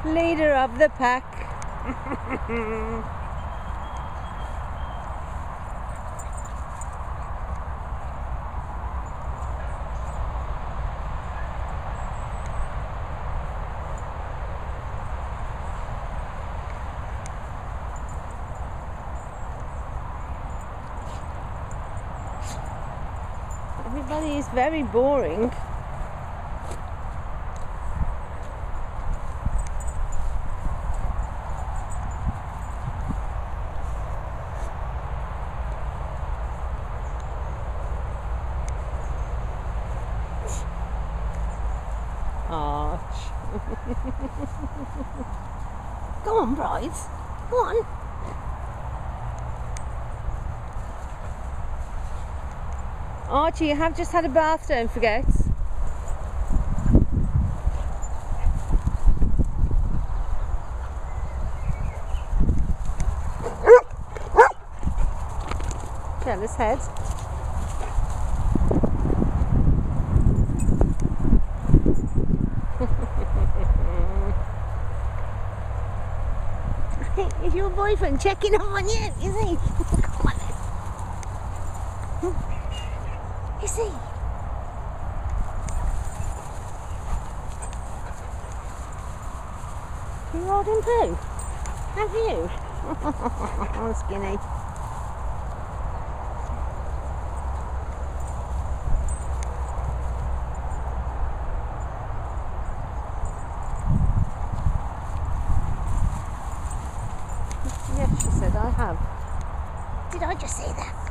Leader of the pack. Everybody is very boring. Arch. Go on, brides. Go on. Archie, you have just had a bath, don't forget. Jealous head. Is your boyfriend checking up on you? Is he? Come on then. Is he? You rolled him poo? Have you? Oh, skinny. Yes, she said I have. Did I just say that?